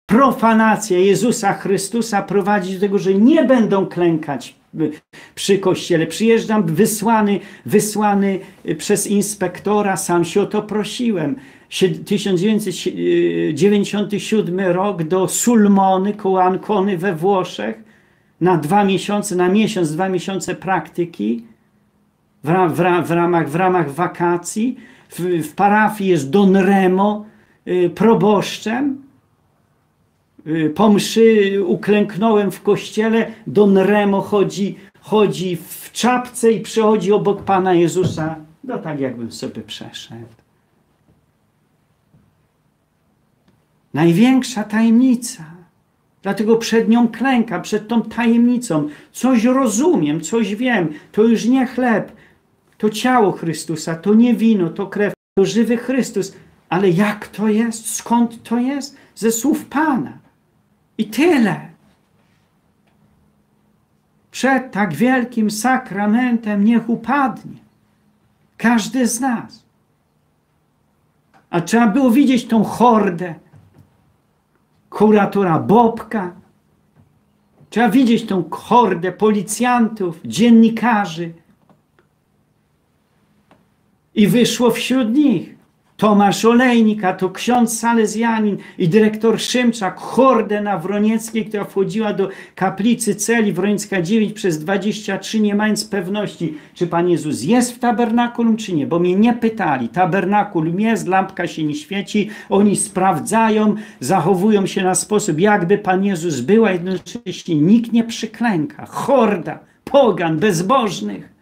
Profanacja Jezusa Chrystusa prowadzi do tego, że nie będą klękać przy kościele. Przyjeżdżam wysłany przez inspektora, sam się o to prosiłem. 1997 rok do Sulmony koło Ancony we Włoszech na 2 miesiące, na miesiąc, 2 miesiące praktyki w ramach wakacji. W parafii jest Don Remo proboszczem. Po mszy uklęknąłem w kościele, Don Remo chodzi w czapce i przechodzi obok Pana Jezusa. No tak jakbym sobie przeszedł. Największa tajemnica. Dlatego przed nią klęka, przed tą tajemnicą. Coś rozumiem, coś wiem. To już nie chleb, to ciało Chrystusa, to nie wino, to krew, to żywy Chrystus. Ale jak to jest? Skąd to jest? Ze słów Pana. I tyle. Przed tak wielkim sakramentem niech upadnie każdy z nas. A trzeba było widzieć tą hordę kuratora Bobka. Trzeba widzieć tą hordę policjantów, dziennikarzy. I wyszło wśród nich Tomasz Olejnik, a to ksiądz salezjanin i dyrektor Szymczak, hordę na Wronieckiej, która wchodziła do kaplicy celi Wrońska 9 przez 23, nie mając pewności, czy Pan Jezus jest w tabernakulum, czy nie, bo mnie nie pytali. Tabernakulum jest, lampka się nie świeci, oni sprawdzają, zachowują się na sposób, jakby Pan Jezus był, a jednocześnie nikt nie przyklęka. Horda pogan, bezbożnych.